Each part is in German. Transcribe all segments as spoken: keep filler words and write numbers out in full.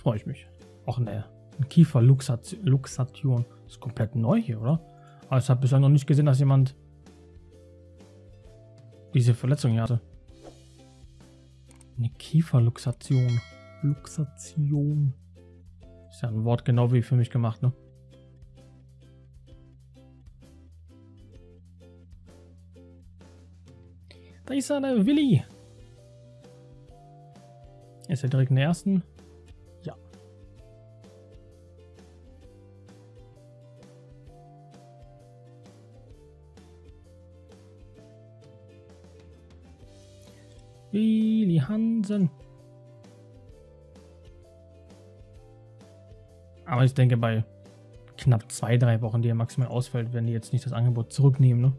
freue ich mich. Auch ne, ein Kieferluxation. Ist komplett neu hier, oder? Aber ich habe bislang noch nicht gesehen, dass jemand diese Verletzung hier hatte. Eine Kieferluxation. Luxation. Ist ja ein Wort genau wie für mich gemacht, ne? Da ist er, der Willi. Ist er direkt in der ersten? Ja. Willi Hansen. Aber ich denke, bei knapp zwei, drei Wochen, die er maximal ausfällt, werden die jetzt nicht das Angebot zurücknehmen, ne?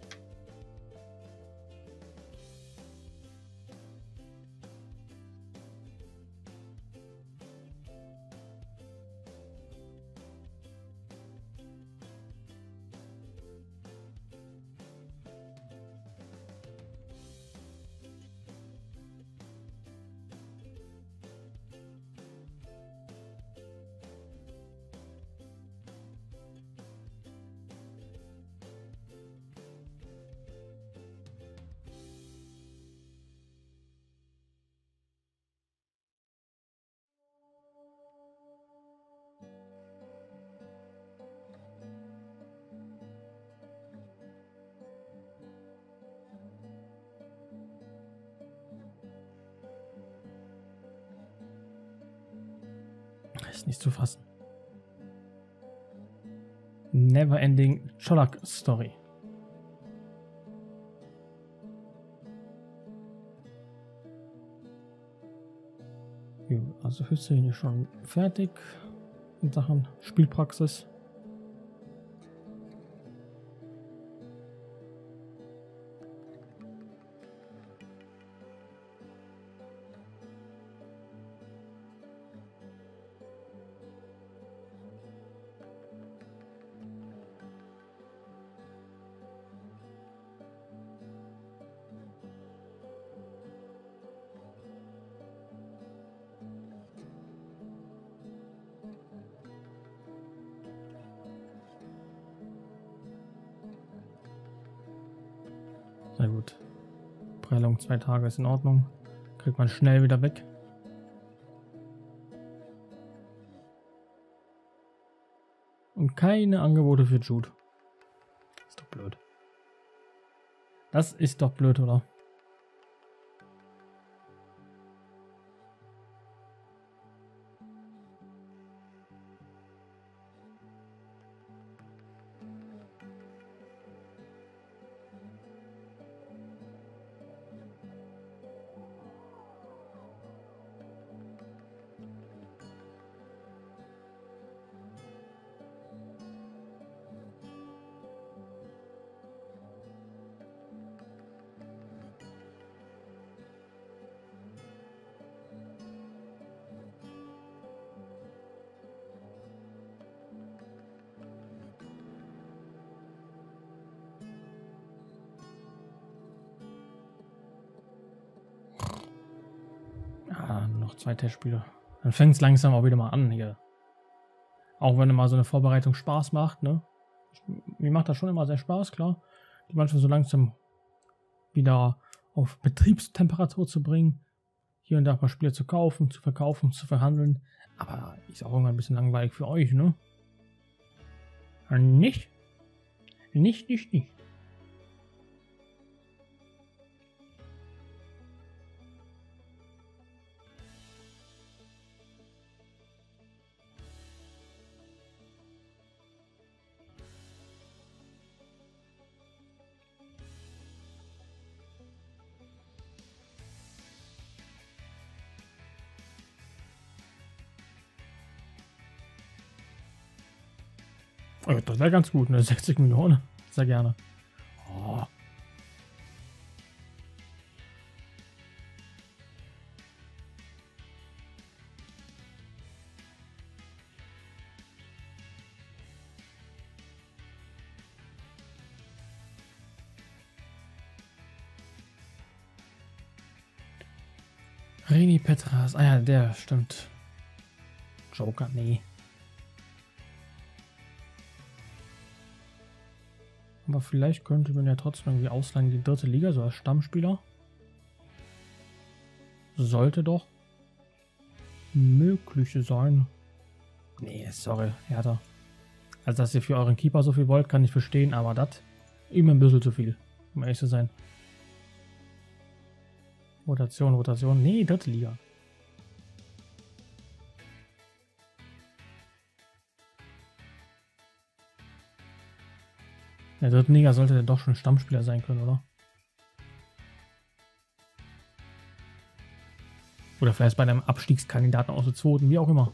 Ist nicht zu fassen. Never Ending Cholak Story. Ja, also Hüssein ist schon fertig in Sachen Spielpraxis. Sehr gut. Prellung zwei Tage ist in Ordnung. Kriegt man schnell wieder weg. Und keine Angebote für Jude. Ist doch blöd. Das ist doch blöd, oder? Ah, noch zwei Testspiele. Dann fängt es langsam auch wieder mal an hier. Auch wenn mal so eine Vorbereitung Spaß macht, ne? Mir macht das schon immer sehr Spaß, klar. Die Mannschaft so langsam wieder auf Betriebstemperatur zu bringen. Hier und da ein paar Spiele zu kaufen, zu verkaufen, zu verhandeln. Aber ist auch irgendwann ein bisschen langweilig für euch, ne? Nicht? Nicht, nicht, nicht. Oh, das wäre ganz gut, ne? sechzig Millionen. Sehr gerne. Oh. Reni Petras. Ah ja, der stimmt. Joker, nee. Aber vielleicht könnte man ja trotzdem irgendwie ausleihen die dritte Liga, so als Stammspieler. Sollte doch möglich sein. Nee, sorry, Hertha. Also, dass ihr für euren Keeper so viel wollt, kann ich verstehen, aber das immer ein bisschen zu viel, um ehrlich zu sein. Rotation, Rotation. Nee, dritte Liga. In der dritten Liga sollte der doch schon Stammspieler sein können, oder? Oder vielleicht bei einem Abstiegskandidaten aus der zweiten, wie auch immer.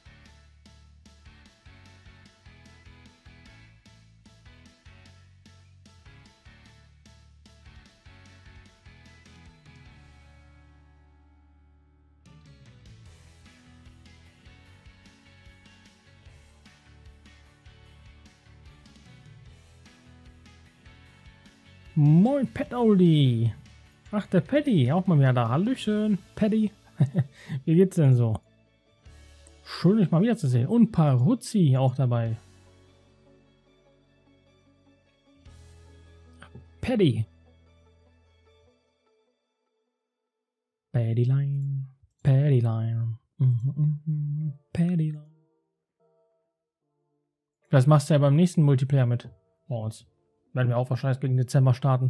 Moin, Pet Oldie. Ach, der Paddy, auch mal wieder da. Hallöchen, Paddy. Wie geht's denn so? Schön, dich mal wieder zu sehen. Und Paruzzi auch dabei. Paddy. Paddyline. Paddyline. Mhm, mhm, Paddyline. Das machst du ja beim nächsten Multiplayer mit. Bei uns. Werden wir auch wahrscheinlich gegen Dezember starten.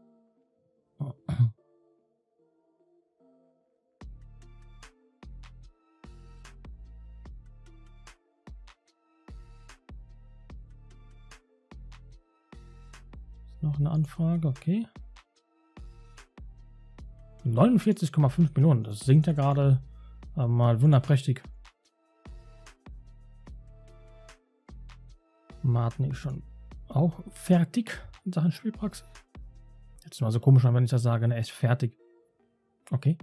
Ist noch eine Anfrage, okay. neunundvierzig Komma fünf Millionen, das sinkt ja gerade äh, mal wunderprächtig. Martin ist schon auch fertig in Sachen Spielpraxis. Jetzt ist mal so komisch, wenn ich das sage, ne, er ist fertig. Okay.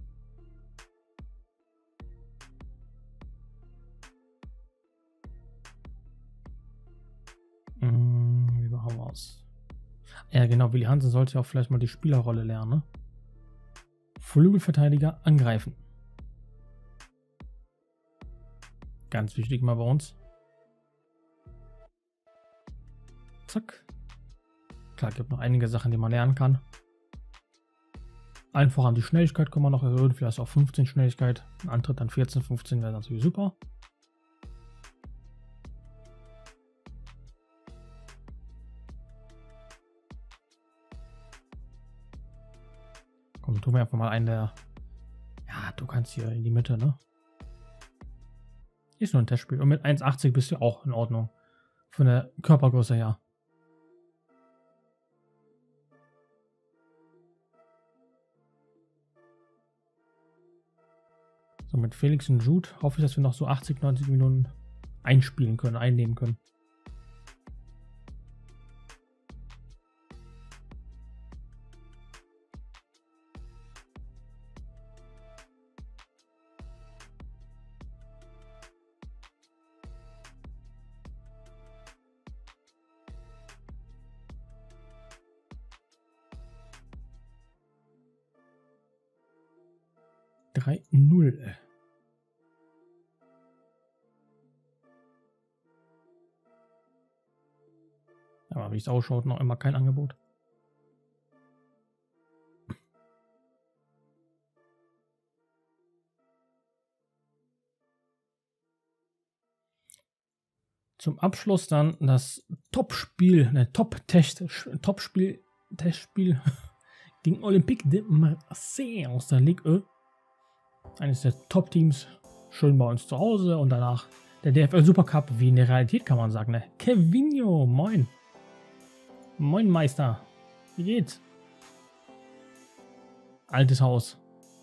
Hm, wie machen wir es? Ja genau, Willi Hansen sollte ja auch vielleicht mal die Spielerrolle lernen. Ne? Flügelverteidiger angreifen. Ganz wichtig mal bei uns. Zack. Klar, gibt noch einige Sachen, die man lernen kann. Einfach an die Schnelligkeit können wir noch erhöhen, vielleicht auf fünfzehn Schnelligkeit. Ein Antritt dann vierzehn, fünfzehn wäre natürlich super. Komm, tun wir einfach mal einen, der... Ja, du kannst hier in die Mitte, ne? Ist nur ein Testspiel. Und mit eins achtzig bist du auch in Ordnung. Von der Körpergröße her. So, mit Felix und Jude hoffe ich, dass wir noch so achtzig, neunzig Minuten einspielen können, einnehmen können. drei null. Aber wie es ausschaut, noch immer kein Angebot. Zum Abschluss dann das Topspiel, ne, Top-Test, Topspiel, Testspiel gegen Olympique de Marseille aus der Ligue E. Eines der Top-Teams, schön bei uns zu Hause und danach der D F L Supercup, wie in der Realität kann man sagen. Ne? Kevinho, moin. Moin Meister, wie geht's? Altes Haus.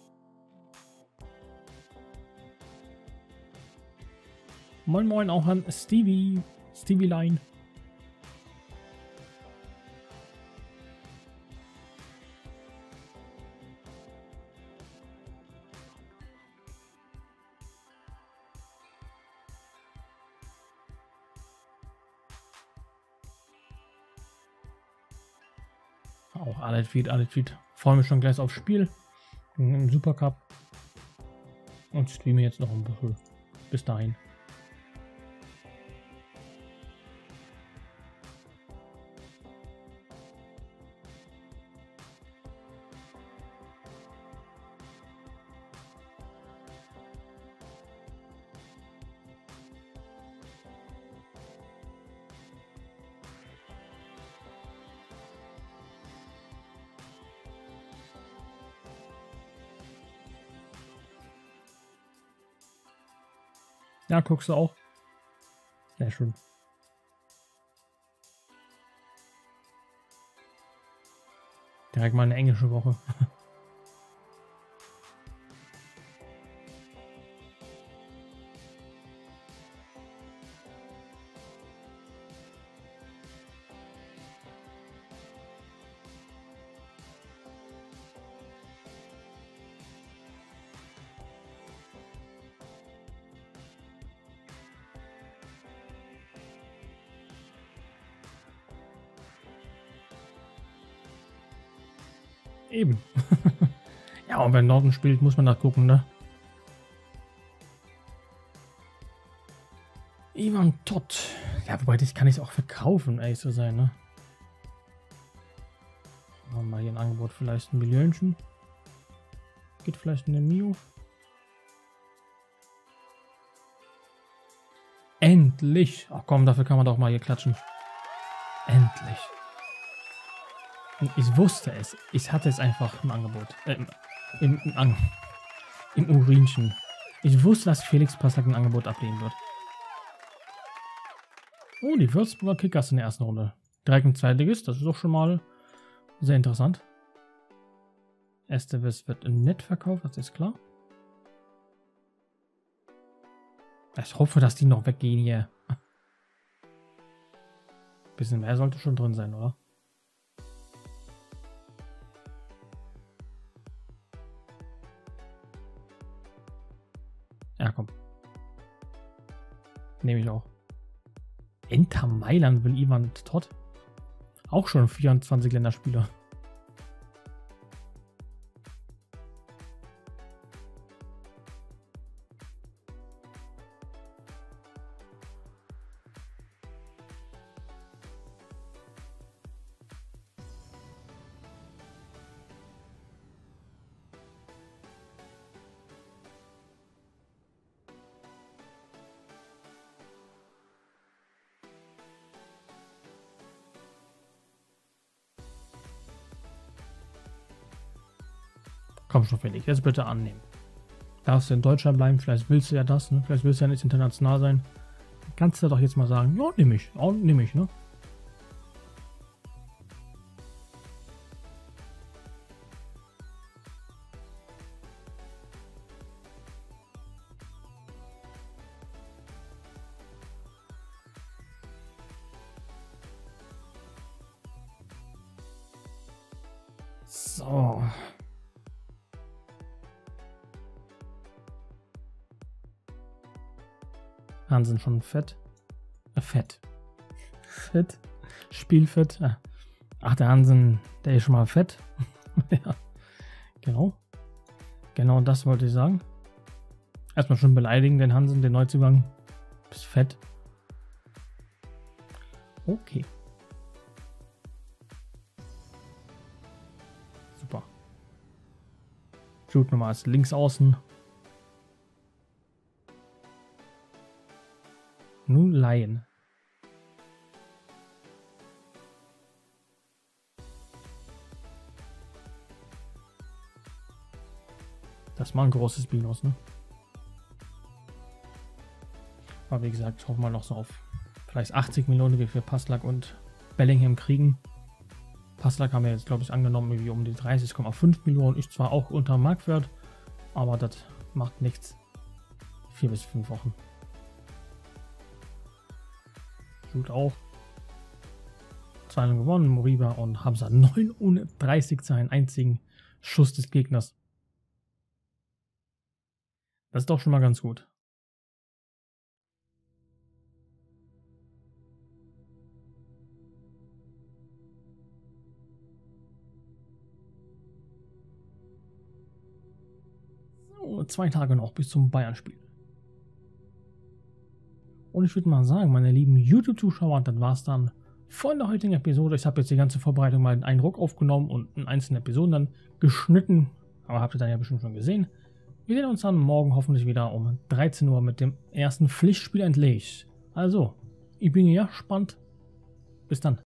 Moin moin auch an Stevie, Stevie Line. Auch alles fit, alles fit. Freue mich schon gleich aufs Spiel im Supercup und streame jetzt noch ein bisschen bis dahin. Ja, guckst du auch? Sehr schön. Direkt mal eine englische Woche. Eben. Ja, und wenn Norden spielt, muss man da gucken, ne? Ivan Todd. Ja, wobei, das kann ich auch verkaufen, ehrlich zu sein, ne? Machen wir mal hier ein Angebot, vielleicht ein Millionchen. Geht vielleicht in den Mio. Endlich! Ach komm, dafür kann man doch mal hier klatschen. Endlich. Ich wusste es. Ich hatte es einfach im Angebot. Äh, im, im, im, An im Urinchen. Ich wusste, dass Felix Passlack ein Angebot ablehnen wird. Oh, die Würzburger Kickers in der ersten Runde. Direkt im Zweitligist. Das ist doch schon mal sehr interessant. Esteves wird nett verkauft, das ist klar. Ich hoffe, dass die noch weggehen hier. Bisschen mehr sollte schon drin sein, oder? Ja, komm. Nehme ich auch. Inter Mailand will Ivan Todd. Auch schon vierundzwanzig Länderspieler. Komm schon, Felix, jetzt bitte annehmen. Darfst du in Deutschland bleiben, vielleicht willst du ja das, ne? Vielleicht willst du ja nicht international sein. Kannst du doch jetzt mal sagen, ja, nehme ich, oh, nehme ich, ne? So. Hansen schon fett. Äh, fett. Fett. Spielfett. Ach, der Hansen, der ist schon mal fett. Ja. Genau. Genau das wollte ich sagen. Erstmal schon beleidigen, den Hansen, den Neuzugang. Bist fett. Okay. Super. Jude nochmal als links außen. Nun Laien. Das war ein großes Minus, ne? Aber wie gesagt, ich hoffe mal noch so auf vielleicht achtzig Millionen, wie wir Passlack und Bellingham kriegen. Passlack haben wir jetzt, glaube ich, angenommen, irgendwie um die dreißig Komma fünf Millionen. Ist zwar auch unter Marktwert, aber das macht nichts. Vier bis fünf Wochen. Gut auch. zwei gewonnen, Moriba und Hamza neununddreißig zu einem einzigen Schuss des Gegners. Das ist doch schon mal ganz gut. So, zwei Tage noch bis zum Bayern-Spiel. Und ich würde mal sagen, meine lieben YouTube-Zuschauer, das war es dann von der heutigen Episode. Ich habe jetzt die ganze Vorbereitung mal in einen Ruck aufgenommen und in einzelnen Episoden dann geschnitten. Aber habt ihr dann ja bestimmt schon gesehen. Wir sehen uns dann morgen hoffentlich wieder um dreizehn Uhr mit dem ersten Pflichtspiel endlich. Also, ich bin ja gespannt. Bis dann.